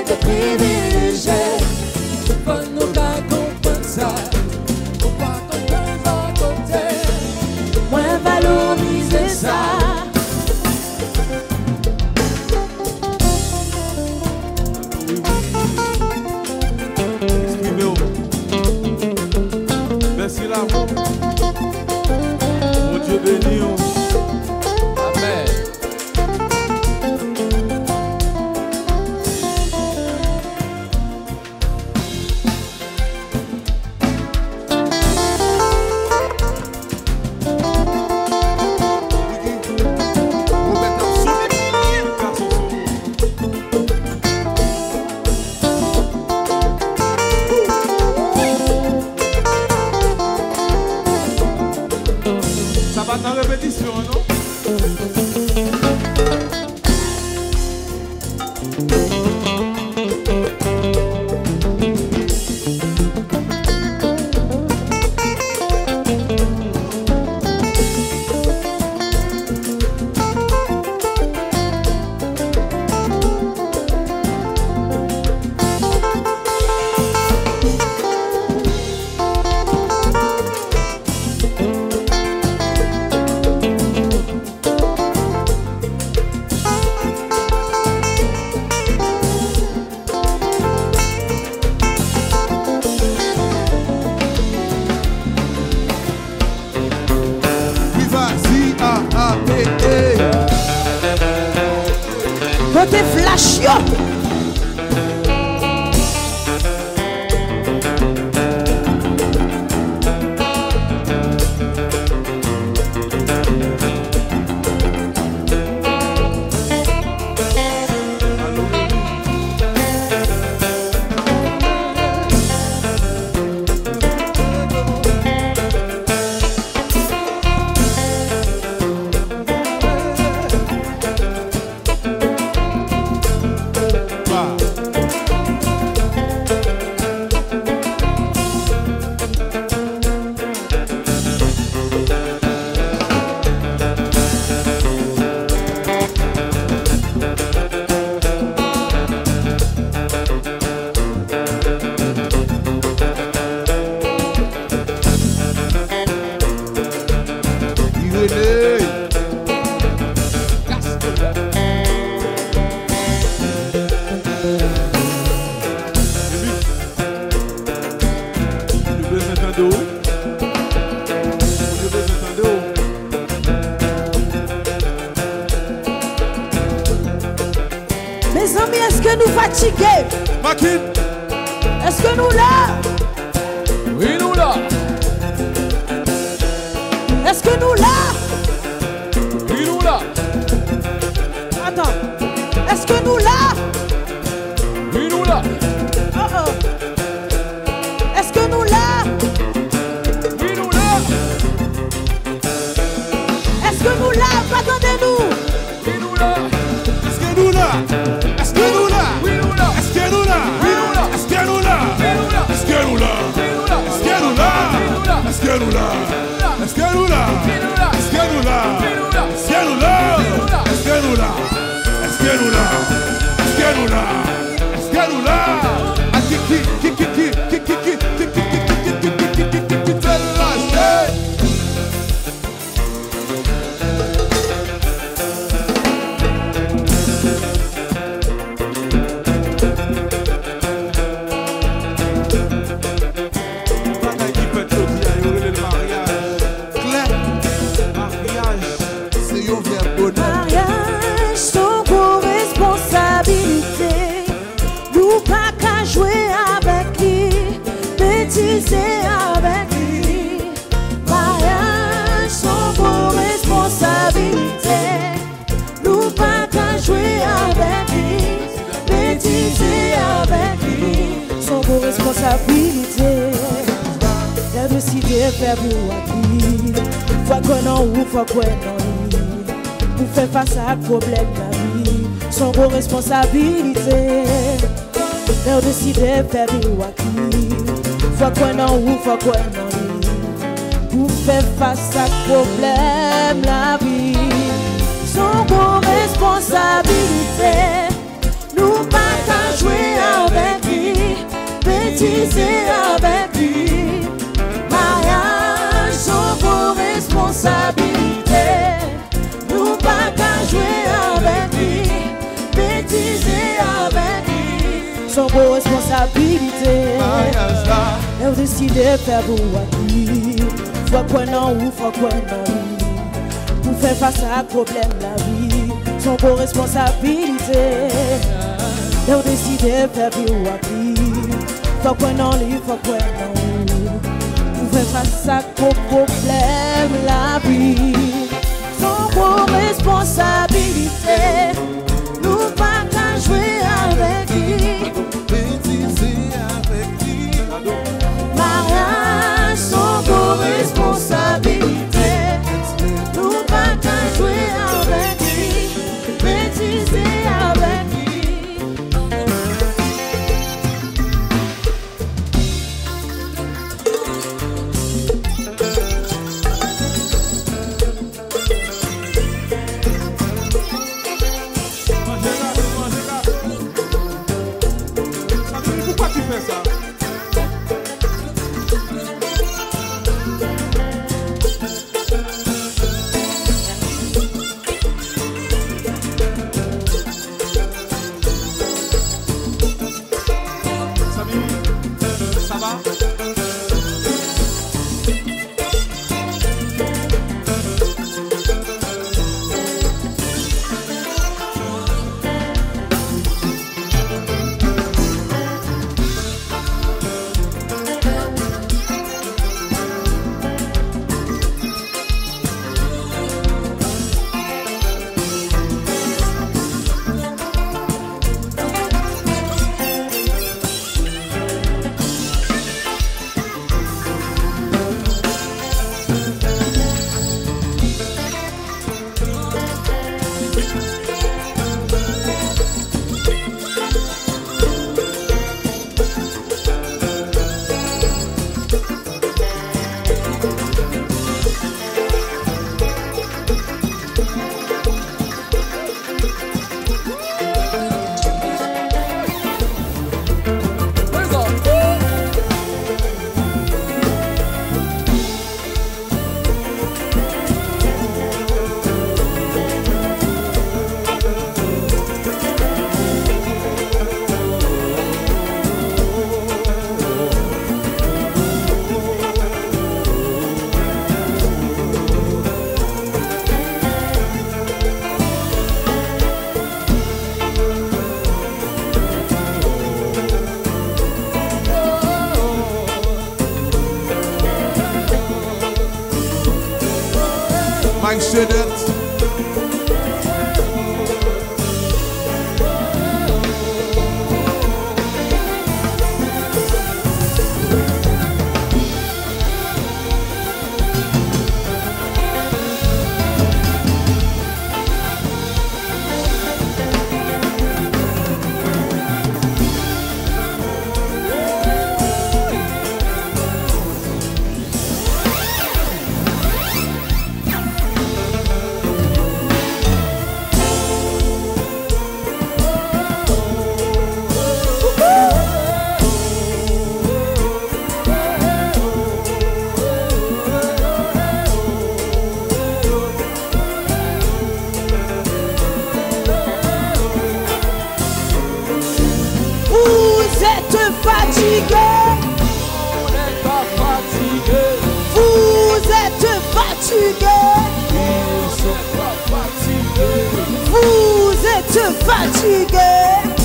de privilégié. Faut nous pas comprendre ça. Faut pas qu'on peut à côté. Moins valoriser ça. Merci l'amour. Mon Dieu béni. Amen. La répétition, non? Côté flash yo. Mes amis, est-ce que nous fatigués? Est-ce que nous là? Oui, nous là. Est-ce que nous là? Oui, nous là. Attends. Est-ce que nous là? Oui, nous là. Oh oh. Est-ce que nous là? Oui, nous là. Est-ce que nous là? Attendez-nous. Oui, nous là. Est-ce que nous là? Est-ce que nous là? Oui, nous là. Est-ce que nous là? Oui, nous là. Est-ce que nous là? Oui, nous là. Est-ce que nous là? Oui, nous là. Est-ce que nous là? Est-ce que nous là? Est-ce que nous là? Oui, nous là. Est-ce que nous là? Oui, nous là. Est-ce que nous là? Est-ce que nous là? Est-ce que nous là? Est-ce que nous là? Est-ce que nous là? Mariage, son co-responsabilité. Nous pas qu'à jouer avec lui, bêtiser avec lui. Mariage, son co-responsabilité. Nous pas qu'à jouer avec lui, bêtiser avec lui. Son co-responsabilité. J'ai décidé de faire pour lui. Faut qu'on en ou faut qu'on en pour faire face à un problème de la vie, son gros responsabilité. J'ai décidé de faire du waki. Faut qu'on en ou faut qu'on en pour faire face à un problème de la vie, son gros responsabilité. Nous pas qu'à jouer bêtiser avec lui. Mariage sont vos responsabilités. Nous pas qu'à jouer avec lui, bêtiser avec lui. Sont vos responsabilités. Mariage là. Et vous décidez de faire pour lui. Faut quoi non ou faut quoi non. Pour faire face à un problème la vie. Sont vos responsabilités. Et vous décidez de faire pour lui. Faut quoi non lui, faut quoi non. Pour faire face à un problème la vie. Sont vos responsabilités. Nous pas qu'à jouer avec lui. Bêtiser avec lui. Mariage sont vos responsabilités. Nous pas qu'à jouer avec lui, bêtiser avec lui. Pourquoi tu fais ça? Ça va? Mike said that. Fatigué.